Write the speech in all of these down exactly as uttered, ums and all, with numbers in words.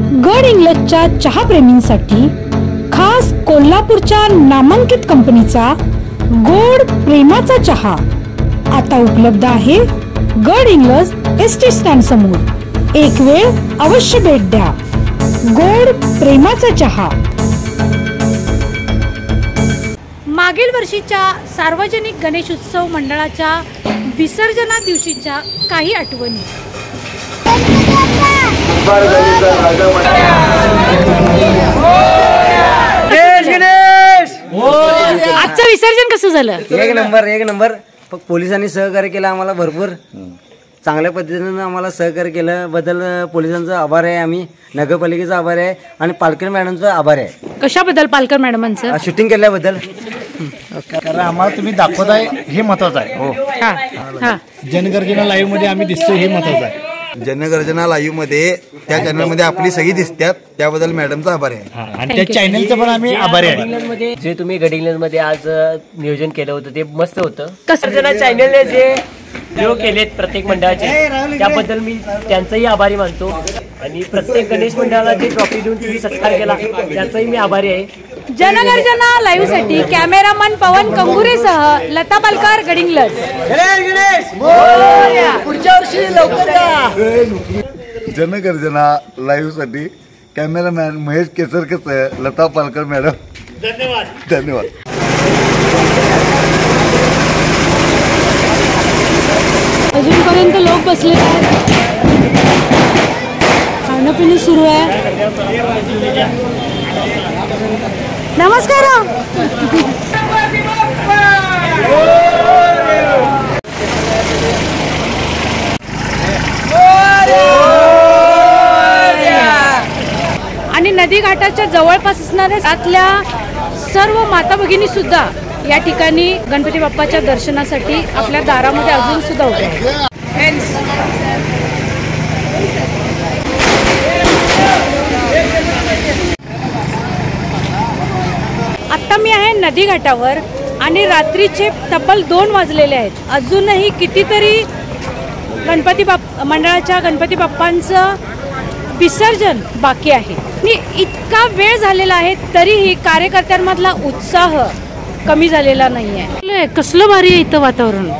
गड इंग्लजच्या चहाप्रेमींसाठी खास कोल्हापूरच्या नामांकित कंपनीचा गोड प्रेमाचा चहा आता उपलब्ध आहे गड इंग्लज एस टी स्टँड समोर। एक वेळ अवश्य भेट द्या। गोड प्रेमाचा चहा। मागील वर्षीच्या सार्वजनिक गणेश उत्सव मंडळाच्या विसर्जना दिवशीच्या काही आठवणी। आजचं विसर्जन कसं झालं? एक नंबर एक नंबर। पोलिसांनी सहकार्य केलं आम्हाला भरपूर चांगल्या पद्धतीने आम्हाला सहकार्य केलं बद्दल पोलिसांचा आभार आहे। आम्ही नगरपालिकेचा आभार आहे आणि पालकर मॅडमचा आभार आहे। कशाबद्दल पालकर मॅडमांचं? शूटिंग केल्याबद्दल। कारण आम्हाला तुम्ही दाखवताय हे महत्वाचं आहे। हो हा हा जनगर्जना लाईव्ह मध्ये आम्ही दिसतो हे महत्वाचं आहे। जनगर्जना लाईव्ह मध्ये त्या चॅनल मध्ये आपली सगळी दिसतात त्याबद्दल मॅडमचा आभार आहे आणि त्या चॅनलचा पण आम्ही आभारी आहे। जे तुम्ही गड इंग्लज मध्ये आज नियोजन केलं होतं ते मस्त होतं। कसं चॅनलने जे व्हिडिओ केलेत प्रत्येक मंडळाचे त्याबद्दल मी त्यांचाही आभारी मानतो आणि प्रत्येक गणेश मंडळाला जे ट्रॉफी देऊन तुम्ही सत्कार केला त्याचाही मी आभारी आहे। जनगर्जना लाईव्ह साठी कॅमेरामन पवन कंगुरेसह लता पालकर गड इंग्लज। पुढच्या वर्षी लवकर या। जनगर्जना लाईव्ह साठी कॅमेरामॅन महेश केसरकर लता पालकर मॅडम धन्यवाद धन्यवाद। अजूनपर्यंत लोक बसले आहेत, खाणं पिणं सुरू आहे। नमस्कार। आणि नदी घाटाच्या जवळपास असणाऱ्या त्यातल्या सर्व माता भगिनी सुद्धा या ठिकाणी गणपती बाप्पाच्या दर्शनासाठी आपल्या दारामध्ये अजून सुद्धा उभे आहेत। आता मी आहे नदी घाटावर आणि रात्रीचे तब्बल दोन वाजलेले आहेत। अजूनही कितीतरी गणपती बाप्पा मंडळाच्या गणपती बाप्पांचं विसर्जन बाकी आहे। इतका वेळ झालेला आहे तरीही कार्यकर्त्यांमधला उत्साह कमी झालेला नाहीये। कसलं भारी आहे इथं वातावरण।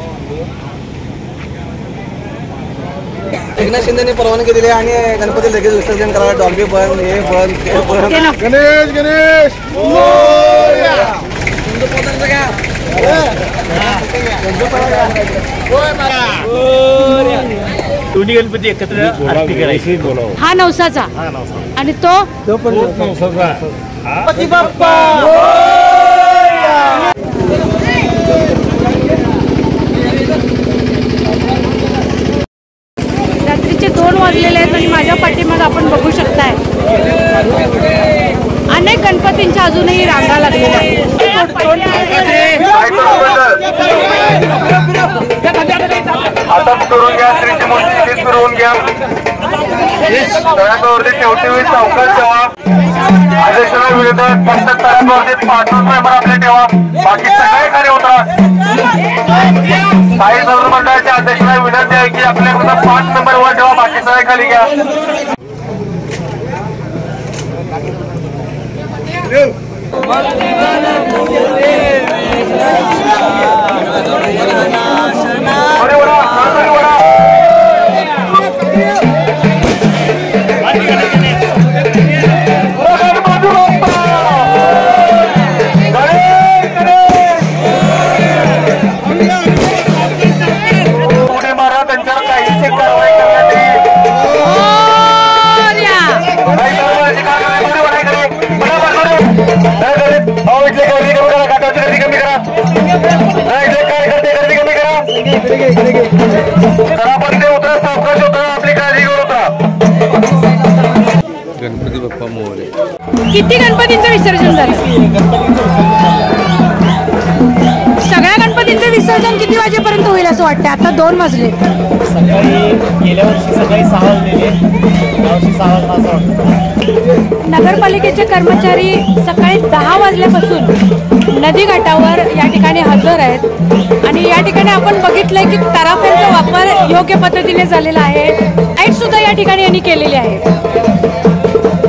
एकनाथ शिंदेने परवानगी दिली आणि गणपती लगेच विसर्जन करायला डॉल्बी बंद हे बंद ते बंद। गणेश गणेश दोन्ही गणपती एकत्र आरती करायची। हा नवसाचा आणि तो गणपती बाप्पा। रात्रीचे दोन वाजलेले आहेत आणि माझ्या पाठीमागे आपण बघू शकताय अनेक गणपतींच्या अजूनही रांगा लागलेल्या आहेत। आता करून घ्या श्रीची मूर्ती फिरवून घ्या तळ्यावरती शेवटी वेळी चौकात ठेवा। आदेशाला विरोधात फक्त तळ्यावरती पाचच मेंबर आपले ठेवा बाकी सगळे कार्य होतात। साई सदर मंडळाच्या अध्यक्षाला विनंती आहे की आपल्याकडून पाच नंबर वर ठेवा बाकी सगळे खाली घ्या। गणपती बाप्पा मोरे। किती गणपतींचं विसर्जन झालं? सगळ्या गणपतींचं विसर्जन किती वाजेपर्यंत होईल असं वाटतं? आता दोन वाजले। सकाळी गेल्या वर्षी सकाळी सहा वाजलेले यावर्षी सहा वाजता असं वाटतं। नगरपालिकेचे कर्मचारी सकाळी दहा वाजल्यापासून नदी घाटावर या ठिकाणी हजर आहेत आणि या ठिकाणी आपण बघितलंय की तराफ्यांचा वापर योग्य पद्धतीने झालेला आहे। लाईट सुद्धा या ठिकाणी यांनी केलेली आहे।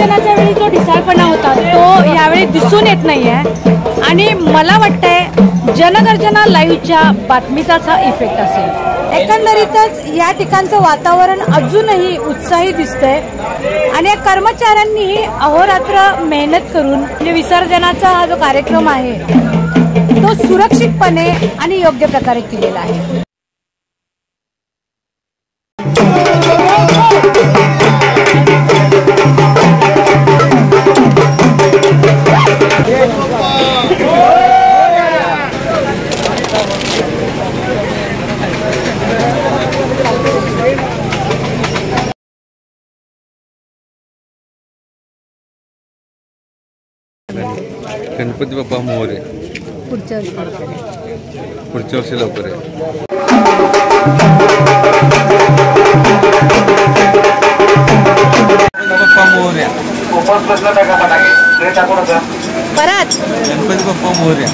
विसर्जनाच्या वेळी जो ढिसाळपणा होता तो यावेळी दिसून येत नाहीये आणि मला वाटतंय जनगर्जना लाईव्हच्या बातमीचाच हा इफेक्ट असेल. एकंदरीतच या ठिकाणचं वातावरण अजूनही उत्साही दिसतंय आणि या कर्मचाऱ्यांनी अहोरात्र मेहनत करून म्हणजे विसर्जनाचा हा जो कार्यक्रम आहे तो सुरक्षितपणे आणि योग्य प्रकारे केलेला आहे. गणपती बाप्पा मोरे. पुढच्या वर्षी पुढच्या वर्षी लवकर आहे. बाप्पा मोर्या. परत गणपती बाप्पा मोर्या.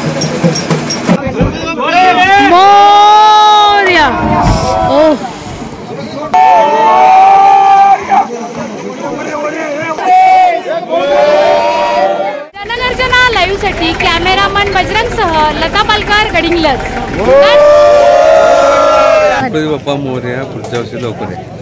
मोरया. ओ जनगर्जना लाईव्ह साठी कॅमेरामन बजरंग सह लता पालकर गडिंग्लज. गणपती बाप्पा मोर्या पुढच्या वर्षी लवकर आहे.